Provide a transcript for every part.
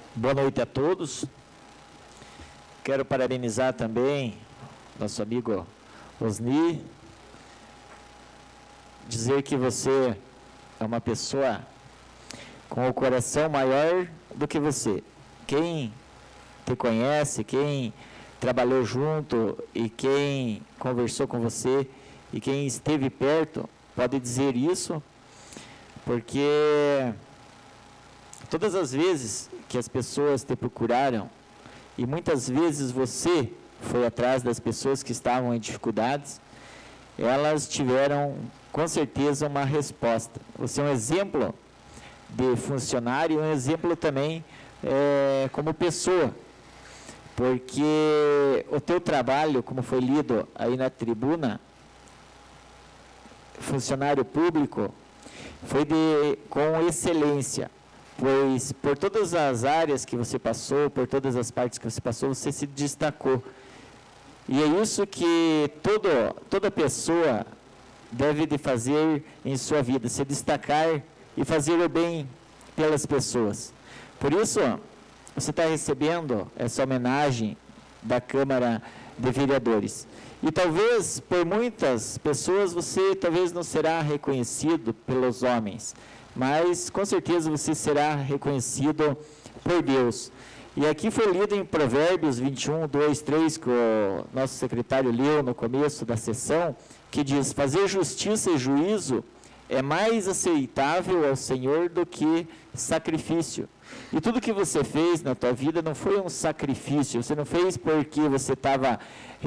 Boa noite a todos. Quero parabenizar também nosso amigo Osni, dizer que você é uma pessoa com o coração maior do que você. Quem te conhece, quem trabalhou junto e quem conversou com você e quem esteve perto, pode dizer isso, porque todas as vezes que as pessoas te procuraram, e muitas vezes você foi atrás das pessoas que estavam em dificuldades, elas tiveram com certeza uma resposta. Você é um exemplo de funcionário, um exemplo também como pessoa, porque o teu trabalho, como foi lido aí na tribuna, funcionário público, foi com excelência, pois por todas as áreas que você passou, por todas as partes que você passou, você se destacou. E é isso que toda pessoa deve de fazer em sua vida, se destacar e fazer o bem pelas pessoas. Por isso, você está recebendo essa homenagem da Câmara de Vereadores. E talvez, por muitas pessoas, você talvez não será reconhecido pelos homens, mas com certeza você será reconhecido por Deus. E aqui foi lido em Provérbios 21, 2, 3, que o nosso secretário leu no começo da sessão, que diz: fazer justiça e juízo é mais aceitável ao Senhor do que sacrifício. E tudo que você fez na tua vida não foi um sacrifício, você não fez porque você estava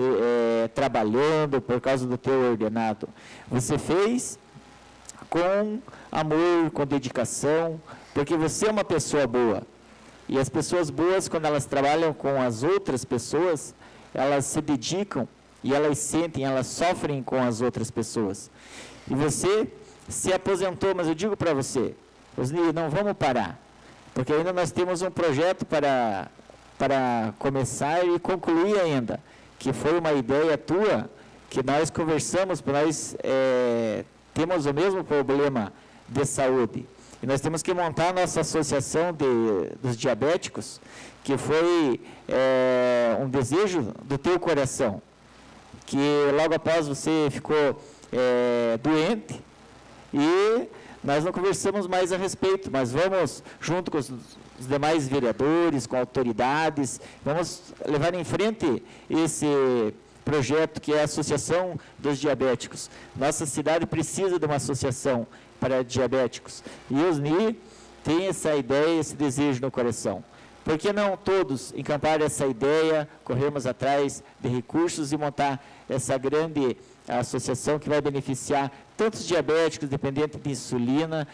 trabalhando por causa do teu ordenado. Você fez com amor, com dedicação, porque você é uma pessoa boa. E as pessoas boas, quando elas trabalham com as outras pessoas, elas se dedicam e elas sentem, elas sofrem com as outras pessoas. E você se aposentou, mas eu digo para você, Osni, não vamos parar, porque ainda nós temos um projeto para começar e concluir ainda, que foi uma ideia tua, que nós conversamos, nós temos o mesmo problema de saúde. E nós temos que montar a nossa associação dos diabéticos, que foi um desejo do teu coração, que logo após você ficou doente, e nós não conversamos mais a respeito, mas vamos, junto com os demais vereadores, com autoridades, vamos levar em frente esse projeto que é a Associação dos Diabéticos. Nossa cidade precisa de uma associação para diabéticos. E o Osni tem essa ideia, esse desejo no coração. Por que não todos encampar essa ideia, corrermos atrás de recursos e montar essa grande associação que vai beneficiar tantos diabéticos, dependentes de insulina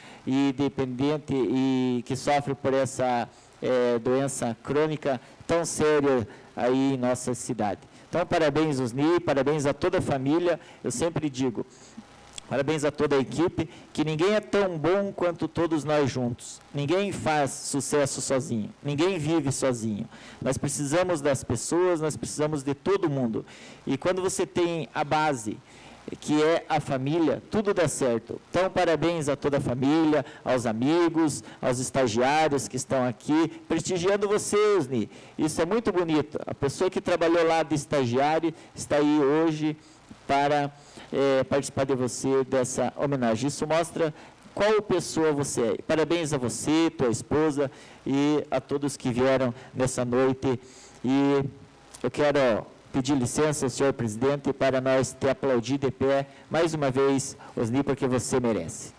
e que sofrem por essa doença crônica tão séria aí em nossa cidade. Então, parabéns, Osni, parabéns a toda a família. Eu sempre digo, parabéns a toda a equipe, que ninguém é tão bom quanto todos nós juntos. Ninguém faz sucesso sozinho, ninguém vive sozinho. Nós precisamos das pessoas, nós precisamos de todo mundo. E quando você tem a base, que é a família, tudo dá certo. Então, parabéns a toda a família, aos amigos, aos estagiários que estão aqui, prestigiando vocês, Osni. Isso é muito bonito. A pessoa que trabalhou lá de estagiário está aí hoje para participar de você dessa homenagem. Isso mostra qual pessoa você é. Parabéns a você, tua esposa e a todos que vieram nessa noite. E eu quero pedir licença ao senhor presidente para nós te aplaudir de pé mais uma vez, Osni, porque você merece.